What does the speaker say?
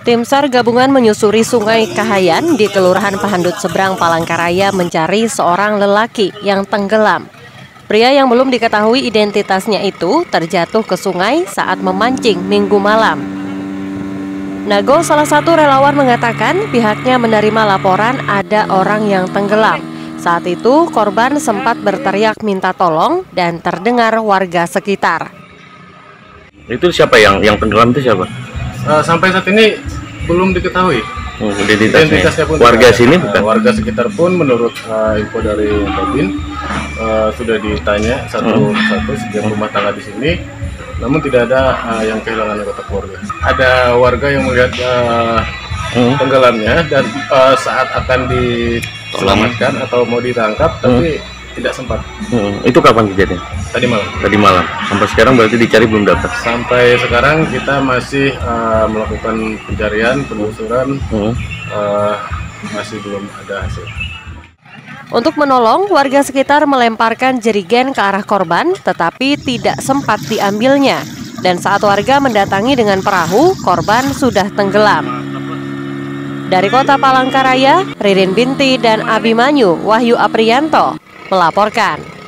Tim SAR gabungan menyusuri Sungai Kahayan di Kelurahan Pahandut Seberang, Palangkaraya mencari seorang lelaki yang tenggelam. Pria yang belum diketahui identitasnya itu terjatuh ke sungai saat memancing Minggu malam. Nago, salah satu relawan, mengatakan pihaknya menerima laporan ada orang yang tenggelam. Saat itu korban sempat berteriak minta tolong dan terdengar warga sekitar. Itu siapa yang tenggelam itu siapa? Sampai saat ini belum diketahui identitasnya pun. Warga sini bukan? Warga sekitar pun menurut info dari Babin sudah ditanya satu-satu setiap rumah tangga di sini, namun tidak ada yang kehilangan anggota keluarga. Ada warga yang melihat tenggelamnya dan saat akan diselamatkan atau mau ditangkap, tapi tidak sempat. Itu kapan kejadian? Tadi malam. Tadi malam. Sampai sekarang berarti dicari belum dapat. Sampai sekarang kita masih melakukan pencarian, penelusuran, masih belum ada hasil. Untuk menolong, warga sekitar melemparkan jerigen ke arah korban, tetapi tidak sempat diambilnya. Dan saat warga mendatangi dengan perahu, korban sudah tenggelam. Dari Kota Palangkaraya, Ririn Binti dan Abimanyu Wahyu Apriyanto melaporkan.